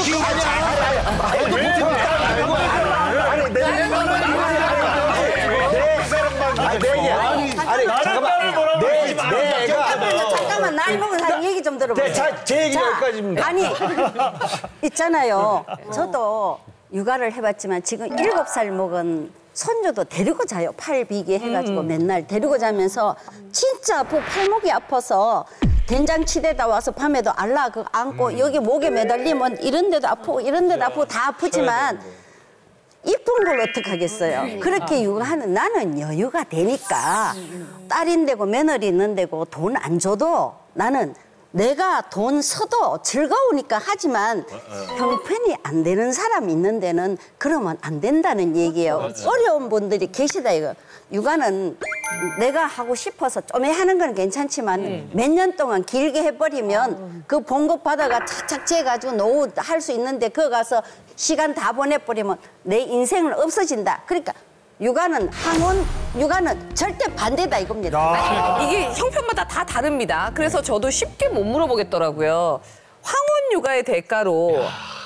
잠깐만, 나이 먹은 사람 얘기 좀 들어보세요. 제 얘기 여기까지입니다. 아니, 있잖아요. 저도 육아를 해봤지만 지금 7살 먹은 손주도 데리고 자요. 팔 비게 해가지고 맨날 데리고 자면서 진짜 팔목이 아파서 된장치대다 와서 밤에도 알라 그거 안고 여기 목에 매달리면 이런 데도 아프고 이런 데도 아프고 다 아프지만 이쁜 걸 어떡하겠어요. 그렇게 육아하는 나는 여유가 되니까 딸인데고 며느리 있는데고 돈 안 줘도 나는 내가 돈 써도 즐거우니까 하지만 형편이 안 되는 사람 있는 데는 그러면 안 된다는 얘기예요. 어려운 분들이 계시다 이거. 육아는 내가 하고 싶어서 좀 하는 건 괜찮지만 몇 년 동안 길게 해버리면 그 봉급 받아가 착착 재가지고 노후 할 수 있는데 그거 가서 시간 다 보내버리면 내 인생은 없어진다. 그러니까 육아는 육아는 절대 반대다 이겁니다. 아니, 이게 형편마다 다 다릅니다. 그래서 저도 쉽게 못 물어보겠더라고요. 황혼 육아의 대가로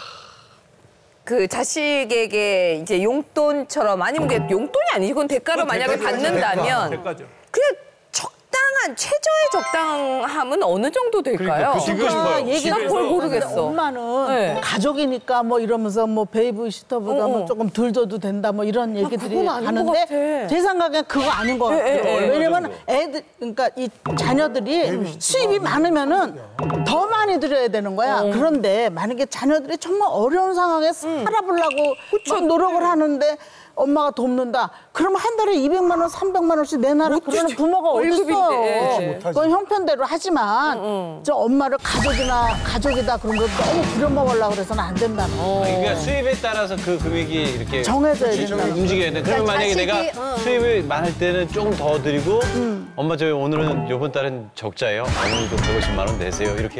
그 자식에게 이제 용돈처럼 아니면 그게 용돈이 아니지 이건 대가로 만약에 받는다면 그냥 적당한 최저의 적당함은 어느 정도 될까요? 얘기를 난 그걸 모르겠어. 엄마는 가족이니까 뭐 이러면서 뭐 베이비시터보다 뭐 조금 덜 줘도 된다 뭐 이런 얘기들이 하는데 제 생각엔 그거 아닌 것 같아요. 왜냐면 그러니까 이 자녀들이 수입이 많으면은 더 많이 드려야 되는 거야. 그런데 만약에 자녀들이 정말 어려운 상황에 살아보려고 막 노력을 하는데 엄마가 돕는다. 그럼 한 달에 200만 원, 300만 원씩 내놔라. 그러는 부모가 어딨어. 그건 형편대로 하지만 저 엄마를 가족이다 그러면 너무 부려먹으려고 그래서는 안 된다는 거. 그러니까 수입에 따라서 그 금액이 이렇게 정해져야 된다. 움직여야 돼. 그러면 만약에 내가 수입이 많을 때는 조금 더 드리고 엄마 저희 오늘은 이번 달은 적자예요. 어머니도 150만 원 내세요. 이렇게.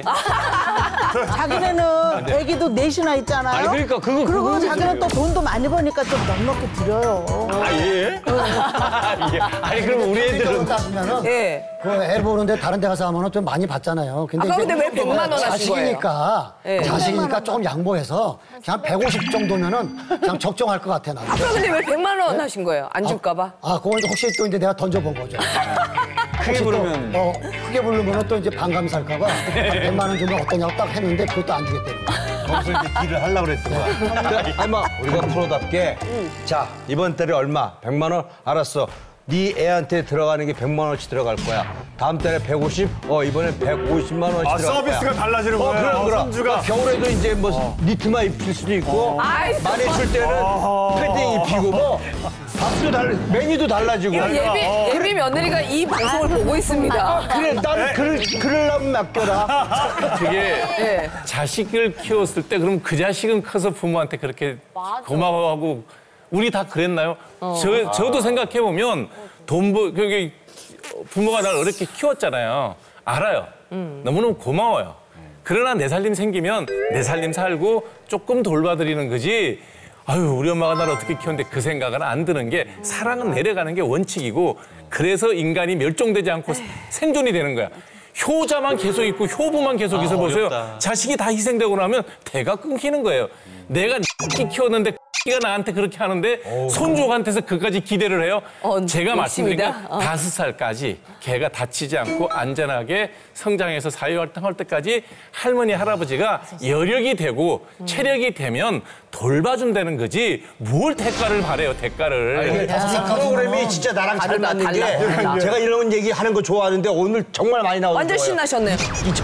자기네는 애기도 넷이나 있잖아요. 아니 그러니까 그리고 자기는 또 돈도 많이 버니까 좀 넉넉히 드려요. 아 예? 아니 그럼 우리 애들은 그 애를 보는데 다른 데 가서 하면 좀 많이 받잖아요. 근데 근데 왜 100만 원 하신 거예요? 자식이니까 조금 양보해서 그냥 150 정도면은 그냥 적정할 것 같아 나는. 아까 근데 왜 100만 원 하신 거예요? 안 줄까 봐? 그건 혹시 또 이제 내가 던져본 거죠. 크게 부르면 크게 부르면 또 이제 반감 살까 봐 100만 원 주면 어떠냐고 딱 했는데 그것도 안 주겠다는 거야. 거기서 이제 딜을 하려고 그랬더니 엄마 우리가 프로답게 자 이번 달에 얼마? 100만 원? 알았어. 네 애한테 들어가는 게 100만 원어치 들어갈 거야. 다음 달에 150? 이번에 150만 원어치 들어갈 거야. 서비스가 달라지는 거예요. 그럼. 손주가. 겨울에도 이제 뭐 니트만 입힐 수도 있고 많이 줄 때는 패딩 입히고 뭐 밥도 메뉴도 달라지고. 예비 며느리가 이 방송을 보고 있습니다. 그래, 난 그러려면 맡겨라. 되게 자식을 키웠을 때 그럼 그 자식은 커서 부모한테 그렇게 고마워하고 우리 다 그랬나요? 저도 생각해보면 부모가 날 어렵게 키웠잖아요. 알아요. 너무너무 고마워요. 그러나 내 살림 생기면 내 살림 살고 조금 돌봐드리는 거지. 아유 우리 엄마가 나를 어떻게 키웠는데 그 생각은 안 드는 게 사랑은 내려가는 게 원칙이고 그래서 인간이 멸종되지 않고 생존이 되는 거야. 효자만 계속 있고 효부만 계속 있어 보세요. 어렵다. 자식이 다 희생되고 나면 대가 끊기는 거예요. 내가 키웠는데 가 나한테 그렇게 하는데 손주한테서 그까지 기대를 해요. 제가 말씀드린 건 5살까지 걔가 다치지 않고 안전하게 성장해서 사회활동할 때까지 할머니 할아버지가 여력이 되고 체력이 되면 돌봐준다는 거지 뭘 대가를 바래요 대가를. 이 프로그램이 진짜 나랑 잘 맞는 게 제가 이런 얘기 하는 거 좋아하는데 오늘 정말 많이 나오는 완전 거예요. 신나셨네요.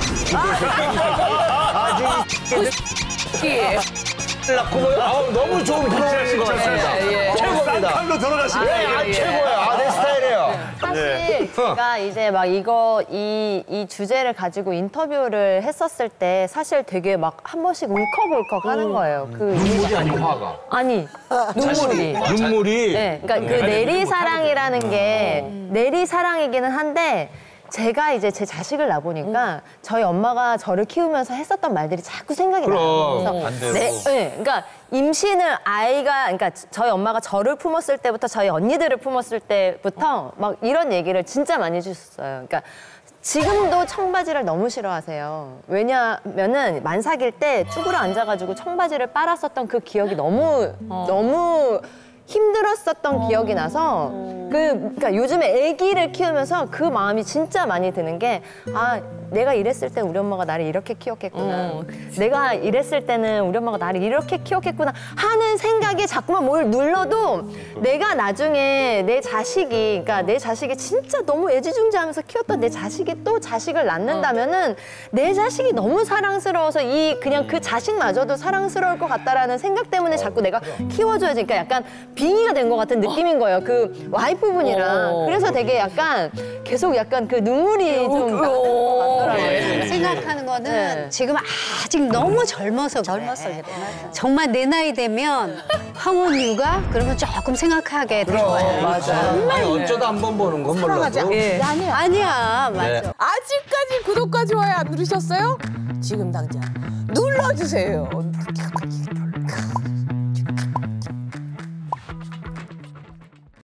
너무 좋은 프로그램인 것 같습니다. 최고입니다. 쌍칼로 돌아가시네. 최고예요. 내 스타일이에요. 사실 제가 이제 막 이 주제를 가지고 인터뷰를 했었을 때 사실 되게 막 한 번씩 울컥울컥 하는 거예요. 눈물이 아니고 화가. 아니 눈물이. 눈물이. 네, 그러니까 그 내리사랑이라는 게 내리사랑이기는 한데 제가 이제 제 자식을 낳아보니까 저희 엄마가 저를 키우면서 했었던 말들이 자꾸 생각이 나요. 반대로. 그러니까 임신을 그러니까 저희 엄마가 저를 품었을 때부터 저희 언니들을 품었을 때부터 막 이런 얘기를 진짜 많이 해주셨어요. 그러니까 지금도 청바지를 너무 싫어하세요. 왜냐면은 만삭일 때 쭈그려 앉아가지고 청바지를 빨았었던 그 기억이 너무 힘들었었던 기억이 나서 그러니까 요즘에 아기를 키우면서 그 마음이 진짜 많이 드는 게 내가 이랬을 때 우리 엄마가 나를 이렇게 키웠겠구나. 내가 이랬을 때는 우리 엄마가 나를 이렇게 키웠겠구나 하는 생각이 자꾸만 뭘 눌러도 내가 나중에 내 자식이 진짜 너무 애지중지하면서 키웠던 내 자식이 또 자식을 낳는다면은 내 자식이 너무 사랑스러워서 그냥 그 자식마저도 사랑스러울 것 같다라는 생각 때문에 자꾸 내가 키워줘야지. 그러니까 약간 빙의가 된 것 같은 느낌인 거예요. 그 와이프분이랑. 그래서 되게 약간 계속 약간 그 눈물이 좀 나는 것 같더라고요. 생각하는 거는 지금 아직 너무 젊어서 그래. 정말 내 나이 되면 황혼 육아 그러면 조금 생각하게 될 거예요. 맞아. 아니 어쩌다 한 번 보는 건 몰라도. 아니야, 맞아. 네. 아직까지 구독과 좋아요 안 누르셨어요? 지금 당장 눌러주세요.